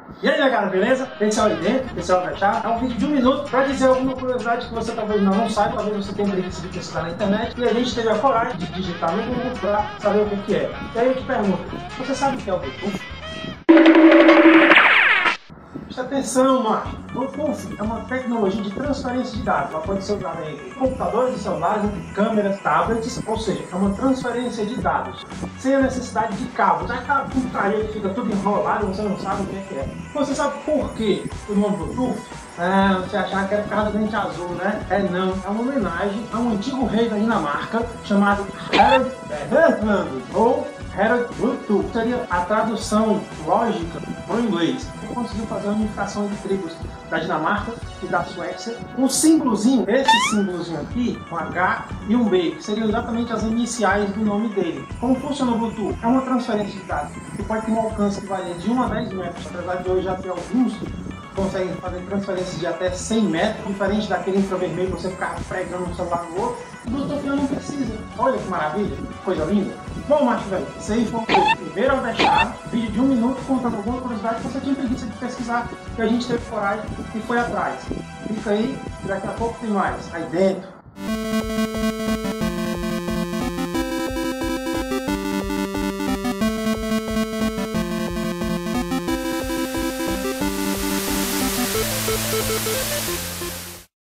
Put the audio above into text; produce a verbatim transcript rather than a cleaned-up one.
E aí, galera, beleza? Esse é o Ali Dentro, esse é o Fechar. É um vídeo de um minuto para dizer alguma curiosidade que você talvez não, não saiba, talvez você tenha preguiça de pesquisar na internet. E a gente teve a coragem de digitar no Google para saber o que, que é. E aí eu te pergunto, você sabe o que é o Bluetooth? Presta atenção, macho. Bluetooth é uma tecnologia de transferência de dados. Ela pode ser usada entre computadores e celulares, entre câmeras, tablets, ou seja, é uma transferência de dados sem a necessidade de cabos. Aquela putaria que fica tudo enrolado e você não sabe o que é que é. Você sabe por que o nome Bluetooth? Ah, você achava que era por causa do dente azul, né? É não, é uma homenagem a um antigo rei da Dinamarca chamado Harald Bertrand, ou Harald Bluetooth. Seria a tradução lógica para o inglês. Ele conseguiu fazer a unificação entre tribos da Dinamarca e da Suécia. Um símbolozinho, esse símbolozinho aqui, um H e um B, que seriam exatamente as iniciais do nome dele. Como funciona o Bluetooth? É uma transferência de dados que pode ter um alcance que varia de um a dez metros, apesar de hoje já ter alguns conseguem fazer transferências de até cem metros, diferente daquele infravermelho que você ficar pregando um celular no outro. O Bluetooth não precisa. Olha que maravilha, que coisa linda. Bom, macho velho, isso aí foi o primeiro ao deixar, vídeo de um minuto contando alguma curiosidade que você tinha preguiça de pesquisar, que a gente teve coragem e foi atrás. Fica aí, que daqui a pouco tem mais. Aí dentro.